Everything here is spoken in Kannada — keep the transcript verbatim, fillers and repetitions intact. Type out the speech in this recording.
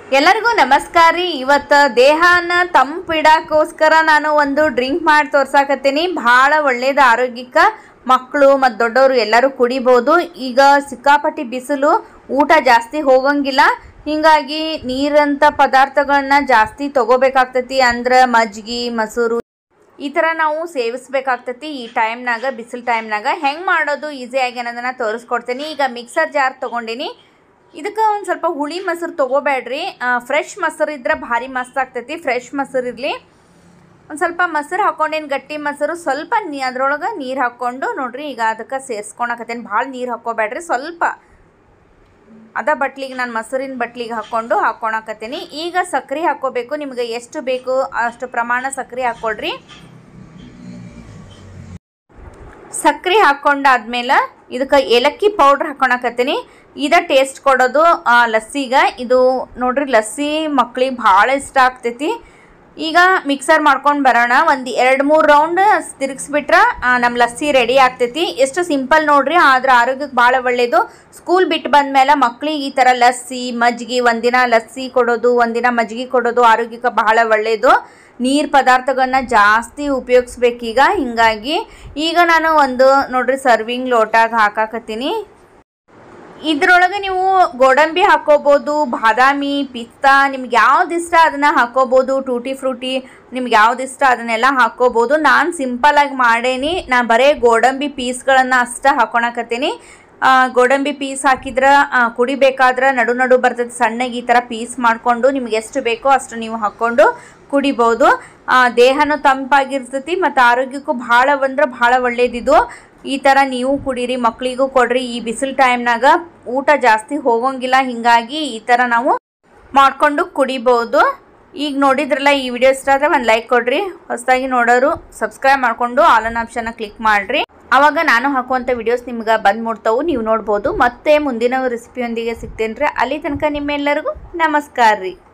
ಎಲ್ಲರಿಗೂ ನಮಸ್ಕಾರ ರೀ. ಇವತ್ತು ದೇಹನ ತಂಪಿಡೋಕ್ಕೋಸ್ಕರ ನಾನು ಒಂದು ಡ್ರಿಂಕ್ ಮಾಡಿ ತೋರ್ಸಾಕತ್ತೀನಿ. ಭಾಳ ಒಳ್ಳೇದು ಆರೋಗ್ಯಕ್ಕೆ. ಮಕ್ಕಳು ಮತ್ತು ದೊಡ್ಡವರು ಎಲ್ಲರೂ ಕುಡಿಬೋದು. ಈಗ ಸಿಕ್ಕಾಪಟ್ಟಿ ಬಿಸಿಲು, ಊಟ ಜಾಸ್ತಿ ಹೋಗಂಗಿಲ್ಲ. ಹೀಗಾಗಿ ನೀರಂಥ ಪದಾರ್ಥಗಳನ್ನ ಜಾಸ್ತಿ ತಗೋಬೇಕಾಗ್ತೈತಿ. ಅಂದ್ರೆ ಮಜ್ಜಿಗೆ, ಮೊಸರು ಈ ಥರ ನಾವು ಸೇವಿಸ್ಬೇಕಾಗ್ತೈತಿ ಈ ಟೈಮ್ನಾಗ, ಬಿಸಿಲು ಟೈಮ್ನಾಗ. ಹೆಂಗೆ ಮಾಡೋದು ಈಸಿಯಾಗಿ ಅನ್ನೋದನ್ನು ತೋರಿಸ್ಕೊಡ್ತೀನಿ. ಈಗ ಮಿಕ್ಸರ್ ಜಾರ್ ತೊಗೊಂಡಿನಿ. ಇದಕ್ಕೆ ಒಂದು ಸ್ವಲ್ಪ ಹುಳಿ ಮೊಸರು ತೊಗೋಬೇಡ್ರಿ. ಫ್ರೆಶ್ ಮೊಸರು ಇದ್ರೆ ಭಾರಿ ಮಸ್ತ್ ಆಗ್ತೈತಿ. ಫ್ರೆಶ್ ಮೊಸರು ಇರಲಿ. ಒಂದು ಸ್ವಲ್ಪ ಮೊಸರು ಹಾಕ್ಕೊಂಡೇನು, ಗಟ್ಟಿ ಮೊಸರು. ಸ್ವಲ್ಪ ನೀ ಅದ್ರೊಳಗೆ ನೀರು ಹಾಕ್ಕೊಂಡು ನೋಡ್ರಿ. ಈಗ ಅದಕ್ಕೆ ಸೇರಿಸ್ಕೊಳಕತ್ತೇನೆ. ಭಾಳ ನೀರು ಹಾಕ್ಕೋಬೇಡ್ರಿ, ಸ್ವಲ್ಪ ಅದ ಬಟ್ಲಿಗೆ, ನಾನು ಮೊಸರಿನ ಬಟ್ಲಿಗೆ ಹಾಕ್ಕೊಂಡು ಹಾಕ್ಕೊಳಕತ್ತೀನಿ. ಈಗ ಸಕ್ಕರೆ ಹಾಕ್ಕೋಬೇಕು. ನಿಮಗೆ ಎಷ್ಟು ಬೇಕು ಅಷ್ಟು ಪ್ರಮಾಣ ಸಕ್ಕರೆ ಹಾಕ್ಕೊಳ್ರಿ. ಸಕ್ಕರೆ ಹಾಕ್ಕೊಂಡಾದ್ಮೇಲೆ ಇದಕ್ಕೆ ಏಲಕ್ಕಿ ಪೌಡ್ರ್ ಹಾಕ್ಕೊಳಕತ್ತೀನಿ. ಇದ ಟೇಸ್ಟ್ ಕೊಡೋದು ಲಸ್ಸಿಗೆ. ಇದು ನೋಡ್ರಿ, ಲಸ್ಸಿ ಮಕ್ಳಿಗೆ ಭಾಳ ಇಷ್ಟ ಆಗ್ತೈತಿ. ಈಗ ಮಿಕ್ಸರ್ ಮಾಡ್ಕೊಂಡು ಬರೋಣ. ಒಂದು ಎರಡು ಮೂರು ರೌಂಡ್ ತಿರುಗಿಸ್ಬಿಟ್ರೆ ನಮ್ಮ ಲಸ್ಸಿ ರೆಡಿ ಆಗ್ತೈತಿ. ಎಷ್ಟು ಸಿಂಪಲ್ ನೋಡ್ರಿ, ಆದ್ರೆ ಆರೋಗ್ಯಕ್ಕೆ ಭಾಳ ಒಳ್ಳೆಯದು. ಸ್ಕೂಲ್ ಬಿಟ್ಟು ಬಂದಮೇಲೆ ಮಕ್ಳಿಗೆ ಈ ಥರ ಲಸ್ಸಿ, ಮಜ್ಜಿಗೆ, ಒಂದಿನ ಲಸ್ಸಿ ಕೊಡೋದು, ಒಂದಿನ ಮಜ್ಜಿಗೆ ಕೊಡೋದು ಆರೋಗ್ಯಕ್ಕೆ ಬಹಳ ಒಳ್ಳೆಯದು. ನೀರು ಪದಾರ್ಥಗಳನ್ನ ಜಾಸ್ತಿ ಉಪಯೋಗಿಸ್ಬೇಕೀಗ. ಹೀಗಾಗಿ ಈಗ ನಾನು ಒಂದು ನೋಡ್ರಿ ಸರ್ವಿಂಗ್ ಲೋಟಾಗ ಹಾಕಾಕತ್ತೀನಿ. ಇದ್ರೊಳಗೆ ನೀವು ಗೋಡಂಬಿ ಹಾಕ್ಕೋಬೋದು, ಬಾದಾಮಿ, ಪಿಸ್ತಾ, ನಿಮ್ಗೆ ಯಾವ್ದು ಇಷ್ಟ ಅದನ್ನು ಹಾಕ್ಕೋಬೋದು. ಟೂಟಿ ಫ್ರೂಟಿ ನಿಮ್ಗೆ ಯಾವ್ದು ಇಷ್ಟ ಅದನ್ನೆಲ್ಲ ಹಾಕ್ಕೋಬೋದು. ನಾನು ಸಿಂಪಲಾಗಿ ಮಾಡೇನಿ. ನಾನು ಬರೀ ಗೋಡಂಬಿ ಪೀಸ್ಗಳನ್ನು ಅಷ್ಟೇ ಹಾಕ್ಕೊಳಕತ್ತೀನಿ. ಗೋಡಂಬಿ ಪೀಸ್ ಹಾಕಿದ್ರೆ ಕುಡಿಬೇಕಾದ್ರೆ ನಡು ನಡು ಬರ್ತೈತೆ ಸಣ್ಣಗೆ. ಈ ಥರ ಪೀಸ್ ಮಾಡಿಕೊಂಡು ನಿಮ್ಗೆ ಎಷ್ಟು ಬೇಕೋ ಅಷ್ಟು ನೀವು ಹಾಕ್ಕೊಂಡು ಕುಡಿಬೋದು. ದೇಹನೂ ತಂಪಾಗಿರ್ತೈತಿ ಮತ್ತು ಆರೋಗ್ಯಕ್ಕೂ ಭಾಳ ಅಂದ್ರೆ ಭಾಳ ಒಳ್ಳೇದಿದು. ಈ ಥರ ನೀವು ಕುಡೀರಿ, ಮಕ್ಕಳಿಗೂ ಕೊಡ್ರಿ. ಈ ಬಿಸಿಲು ಟೈಮ್ನಾಗ ಊಟ ಜಾಸ್ತಿ ಹೋಗೋಂಗಿಲ್ಲ. ಹೀಗಾಗಿ ಈ ಥರ ನಾವು ಮಾಡಿಕೊಂಡು ಕುಡಿಬೋದು. ಈಗ ನೋಡಿದ್ರಲ್ಲ, ಈ ವಿಡಿಯೋ ಇಷ್ಟ ಆದರೆ ಒಂದು ಲೈಕ್ ಕೊಡ್ರಿ. ಹೊಸದಾಗಿ ನೋಡೋರು ಸಬ್ಸ್ಕ್ರೈಬ್ ಮಾಡಿಕೊಂಡು ಆಲ್ ಆಪ್ಷನ್ನ ಕ್ಲಿಕ್ ಮಾಡಿರಿ. ಆವಾಗ ನಾನು ಹಾಕುವಂಥ ವಿಡಿಯೋಸ್ ನಿಮ್ಗೆ ಬಂದು ಮುಟ್ತಾವು, ನೀವು ನೋಡ್ಬೋದು. ಮತ್ತೆ ಮುಂದಿನ ರೆಸಿಪಿಯೊಂದಿಗೆ ಸಿಗ್ತೇನೆ ರೀ. ಅಲ್ಲಿ ತನಕ ನಿಮ್ಮೆಲ್ಲರಿಗೂ ನಮಸ್ಕಾರ ರೀ.